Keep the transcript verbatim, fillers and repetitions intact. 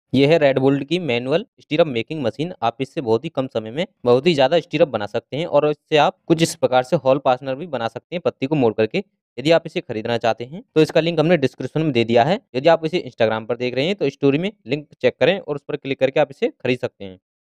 ये है Red Bull की मैनुअल स्टीरअप मेकिंग मशीन। आप इससे बहुत ही कम समय में बहुत ही ज्यादा स्टीरअप बना सकते हैं और इससे आप कुछ इस प्रकार से हॉल पार्टनर भी बना सकते हैं पत्ती को मोड़ करके। यदि आप इसे खरीदना चाहते हैं तो इसका लिंक हमने डिस्क्रिप्शन में दे दिया है। यदि आप इसे इंस्टाग्राम पर देख रहे हैं तो स्टोरी में लिंक चेक करें और उस पर क्लिक करके आप इसे खरीद सकते हैं।